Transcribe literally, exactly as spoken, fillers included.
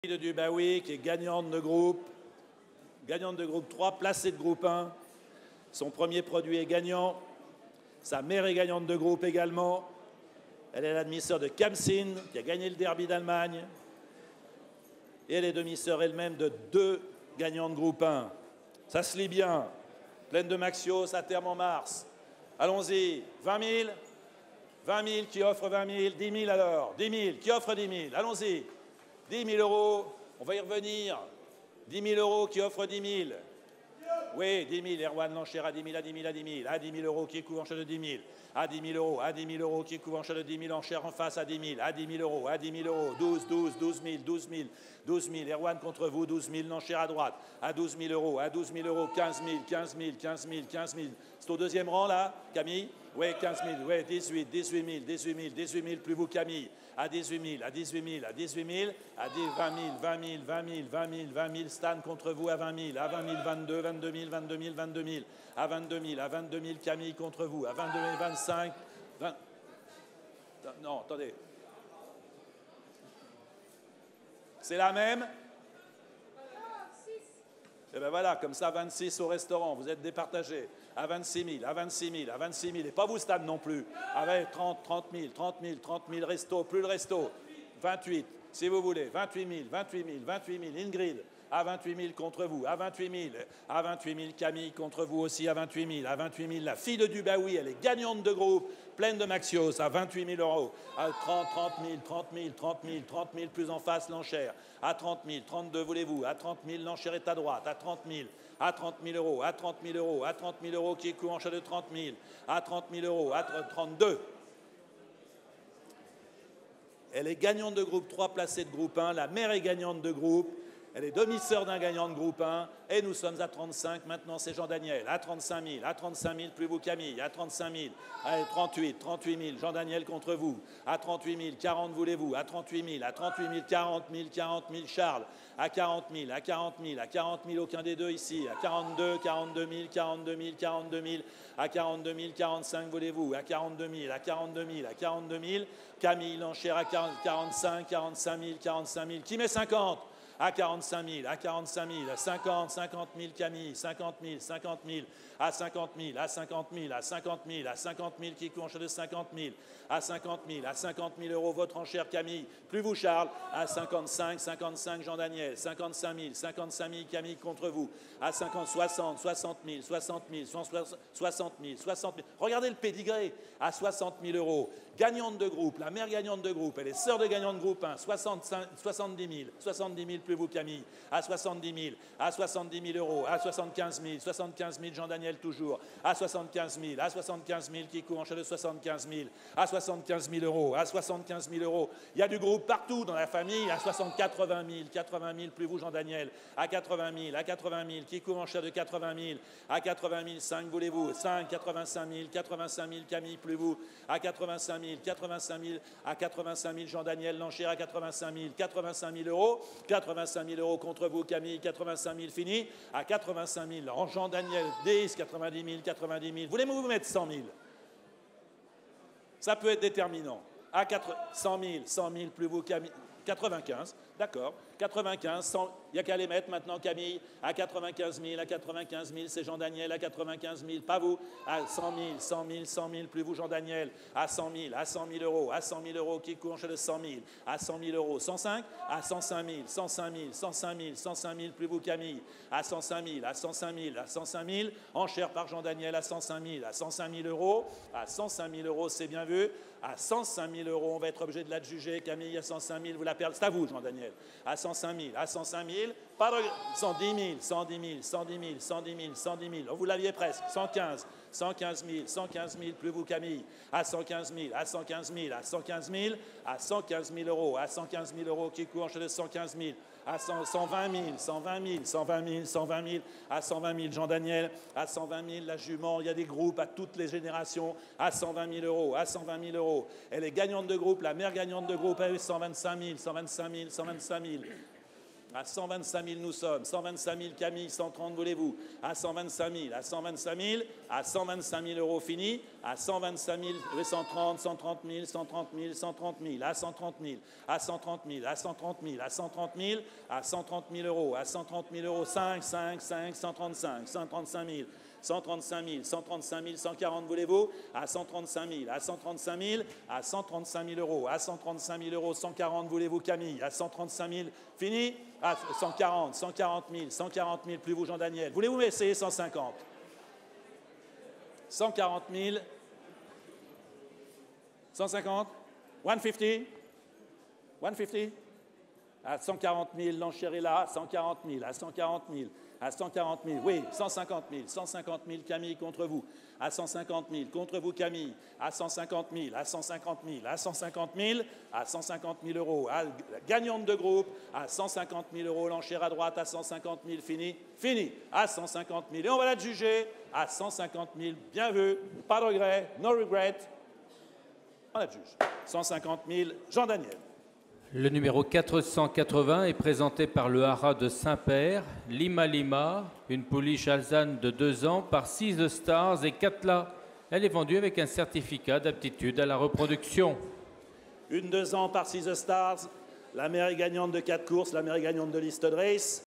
de Dubaoui, qui est gagnante de groupe, gagnante de groupe trois, placée de groupe un. Son premier produit est gagnant. Sa mère est gagnante de groupe également. Elle est la demi-sœur de Kamsin, qui a gagné le derby d'Allemagne. Et elle est demi-sœur elle-même de deux gagnants de groupe un. Ça se lit bien. Pleine de Maxios, à terme en mars. Allons-y, vingt mille. vingt mille, qui offre vingt mille. dix mille alors. dix mille, qui offre dix mille. Allons-y. dix mille euros, on va y revenir. dix mille euros, qui offre dix mille. Oui, dix mille, Erwan l'enchère à dix mille, à dix mille, à dix mille. À dix mille euros, qui couvre enchère de dix mille. À dix mille euros, à dix mille euros, qui couvre enchère de dix mille, enchère en face à dix mille. À dix mille euros, à dix mille euros. douze, douze, douze mille, douze mille, douze mille. Erwan contre vous, douze mille, l'enchère à droite. À douze mille euros, à douze mille euros, quinze mille, quinze mille, quinze mille, quinze mille. C'est au deuxième rang, là, Camille? Oui, quinze mille, oui, dix-huit, dix-huit mille, dix-huit mille, dix-huit mille, plus vous, Camille. À dix-huit mille, à dix-huit mille, à dix-huit mille, à vingt mille, vingt mille, vingt mille, vingt mille, vingt mille, Stan contre vous à vingt mille, à vingt mille, vingt-deux, vingt-deux mille, vingt-deux mille, vingt-deux mille, à vingt-deux mille, à vingt-deux mille, Camille contre vous, à vingt-deux mille, vingt-cinq, vingt... Non, attendez. C'est la même? Et bien voilà, comme ça, vingt-six au restaurant, vous êtes départagés. À vingt-six mille, à vingt-six mille, à vingt-six mille, et pas vous, Stan, non plus. Avec trente, trente mille, trente mille, trente mille resto, plus le resto. vingt-huit, si vous voulez, vingt-huit mille, vingt-huit mille, vingt-huit mille, Ingrid, à vingt-huit mille contre vous, à vingt-huit mille, à vingt-huit mille, Camille contre vous aussi, à vingt-huit mille, à vingt-huit mille, la fille de Dubaoui, elle est gagnante de groupe, pleine de Maxios, à vingt-huit mille euros, à trente, trente mille, trente mille, trente mille, trente mille, plus en face, l'enchère, à trente mille, trente-deux, voulez-vous, à trente mille, l'enchère est à droite, à trente mille, à trente mille euros, à trente mille euros, à trente mille euros, qui est coût enchère de trente mille, à trente mille euros, à trente-deux. Elle est gagnante de groupe trois, placée de groupe un. La mère est gagnante de groupe. Elle est demi-sœur d'un gagnant de groupe un. Et nous sommes à trente-cinq. Maintenant, c'est Jean-Daniel. À trente-cinq mille. À trente-cinq mille, plus vous, Camille. À trente-cinq mille. Allez, trente-huit. trente-huit mille. Jean-Daniel contre vous. À trente-huit mille. quarante, voulez-vous. À trente-huit mille. À trente-huit mille. quarante mille. quarante mille. Charles. À quarante mille. À quarante mille. À quarante mille. Aucun des deux ici. À quarante-deux. quarante-deux mille. quarante-deux mille. quarante-deux mille. À quarante-deux mille. quarante-cinq, voulez-vous. À quarante-deux mille. À quarante-deux mille. À quarante-deux mille. Camille, l'enchère à quarante-cinq. quarante-cinq mille. quarante-cinq mille. Qui met cinquante? À quarante-cinq mille, à quarante-cinq mille, à cinquante, cinquante mille, Camille, cinquante mille, cinquante mille, à cinquante mille, à cinquante mille, à cinquante mille, à cinquante mille, qui coûte de cinquante mille, à cinquante mille, à cinquante mille euros, votre enchère, Camille, plus vous, Charles, à cinquante-cinq, cinquante-cinq, Jean-Daniel, cinquante-cinq mille, cinquante-cinq mille, Camille, contre vous, à cinquante, soixante, soixante mille, soixante mille, soixante mille, soixante mille, regardez le pédigré, à soixante mille euros, gagnante de groupe, la mère gagnante de groupe, elle est sœur de gagnante de groupe un, soixante-cinq, soixante-dix mille, soixante-dix mille, plus vous, Camille, à soixante-dix mille, à soixante-dix mille euros, à soixante-quinze mille, soixante-quinze mille, Jean-Daniel toujours, à soixante-quinze mille, à soixante-quinze mille, qui coûte enchère de soixante-quinze mille, à soixante-quinze mille euros, à soixante-quinze mille euros. Il y a du groupe partout dans la famille, à soixante, quatre-vingt mille, quatre-vingt mille, plus vous, Jean-Daniel, à quatre-vingt mille, à quatre-vingt mille, qui coûte enchère de quatre-vingt mille, à quatre-vingt mille, cinq, voulez-vous, cinq, quatre-vingt-cinq mille, quatre-vingt-cinq mille, Camille, plus vous, à quatre-vingt-cinq mille, quatre-vingt-cinq mille, à quatre-vingt-cinq mille, Jean-Daniel, l'enchère à quatre-vingt-cinq mille, quatre-vingt-cinq mille euros, quatre-vingt-cinq mille euros contre vous, Camille, quatre-vingt-cinq mille, fini, à quatre-vingt-cinq mille, Jean-Daniel, dix, quatre-vingt-dix mille, quatre-vingt-dix mille, voulez-vous vous mettre cent mille? Ça peut être déterminant. À cent mille, cent mille, plus vous, Camille, quatre-vingt-quinze, d'accord, quatre-vingt-quinze, cent, il n'y a qu'à les mettre maintenant, Camille, à quatre-vingt-quinze mille, à quatre-vingt-quinze mille, c'est Jean-Daniel, à quatre-vingt-quinze mille, pas vous, à cent mille, cent mille, cent mille, plus vous, Jean-Daniel, à cent mille, à cent mille euros, à cent mille euros, qui coûte de cent mille, à cent mille euros, cent cinq, à cent cinq mille, cent cinq mille, cent cinq mille, cent cinq mille, plus vous, Camille, à cent cinq mille, à cent cinq mille, à cent cinq mille, enchère par Jean-Daniel, à cent cinq mille, à cent cinq mille euros, à cent cinq mille euros, c'est bien vu, à cent cinq mille euros, on va être obligé de l'adjuger, Camille, à cent cinq mille, vous la perdez, c'est à vous, Jean-Daniel, à cent cinq mille, à cent cinq mille, pas de... cent dix mille, cent dix mille, cent dix mille, cent dix mille, cent dix mille, vous l'aviez presque, cent quinze, cent quinze mille, cent quinze mille, plus vous, Camille, à cent quinze mille, à cent quinze mille, à cent quinze mille, à cent quinze mille euros, à cent quinze mille euros, qui coûte de cent quinze mille, à cent vingt mille, cent vingt mille, cent vingt mille, cent vingt mille, à cent vingt mille, Jean-Daniel, à cent vingt mille, la jument, il y a des groupes à toutes les générations, à cent vingt mille euros, à cent vingt mille euros, elle est gagnante de groupe, la mère gagnante de groupe, elle est cent vingt-cinq mille, cent vingt-cinq mille, cent vingt-cinq mille, À cent vingt-cinq mille, nous sommes. cent vingt-cinq mille, Camille. cent trente, voulez-vous? À cent vingt-cinq mille. À cent vingt-cinq mille. À cent vingt-cinq mille euros fini. À cent vingt-cinq mille, cent trente, cent trente mille, cent trente mille, cent trente mille. À cent trente mille. À cent trente mille. À cent trente mille. À cent trente mille. À cent trente mille euros. À cent trente mille euros. cinq, cinq, cinq, cent trente-cinq. cent trente-cinq mille. cent trente-cinq mille, cent trente-cinq mille, cent quarante, voulez-vous? À cent trente-cinq mille, à cent trente-cinq mille, à cent trente-cinq mille euros, à cent trente-cinq mille euros, cent quarante, voulez-vous, Camille? À cent trente-cinq mille, fini? À cent quarante, cent quarante mille, cent quarante mille, plus vous, Jean-Daniel. Voulez-vous essayer cent cinquante? cent quarante mille, cent cinquante, cent cinquante, cent cinquante? À cent quarante mille, l'enchère est là, à cent quarante mille, à cent quarante mille, à cent quarante mille, oui, cent cinquante mille, cent cinquante mille, Camille, contre vous, à cent cinquante mille, contre vous, Camille, à cent cinquante mille, à cent cinquante mille, à cent cinquante mille, à cent cinquante mille euros, à la gagnante de groupe, à cent cinquante mille euros, l'enchère à droite, à cent cinquante mille, fini, fini, à cent cinquante mille, et on va la juger, à cent cinquante mille, bien vu, pas de regret, no regret, on la juge, cent cinquante mille, Jean-Daniel. Le numéro quatre cent quatre-vingts est présenté par le haras de Saint-Père, Lima Lima, une pouliche alezane de deux ans par six Stars et Katla. Elle est vendue avec un certificat d'aptitude à la reproduction. Une deux ans par six Stars, la mère est gagnante de quatre courses, la mère est gagnante de liste de race.